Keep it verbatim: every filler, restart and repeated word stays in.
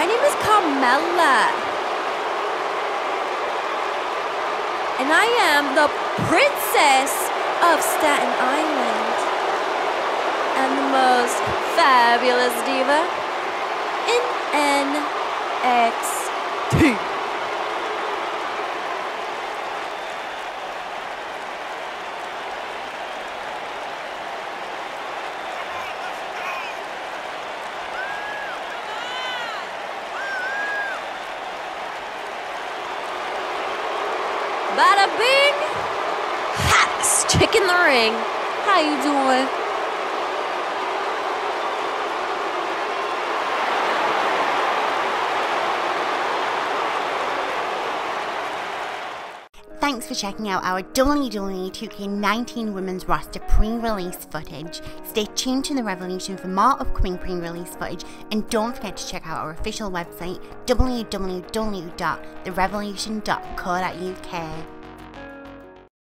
My name is Carmella, and I am the Princess of Staten Island, and the most fabulous diva in N X T. Bada bing! Hottest chick in the ring. How you doing? Thanks for checking out our W W E two K nineteen Women's Roster pre-release footage. Stay tuned to the RevELLEution for more upcoming pre-release footage, and don't forget to check out our official website w w w dot the rev elution dot co dot u k.